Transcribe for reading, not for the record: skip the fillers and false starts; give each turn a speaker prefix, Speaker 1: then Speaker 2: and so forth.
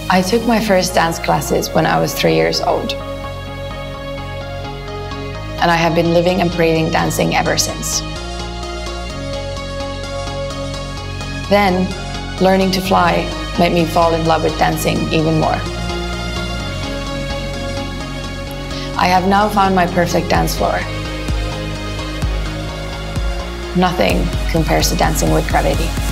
Speaker 1: I took my first dance classes when I was 3 years old. And I have been living and breathing dancing ever since. Then, learning to fly made me fall in love with dancing even more. I have now found my perfect dance floor. Nothing compares to dancing with Gravity.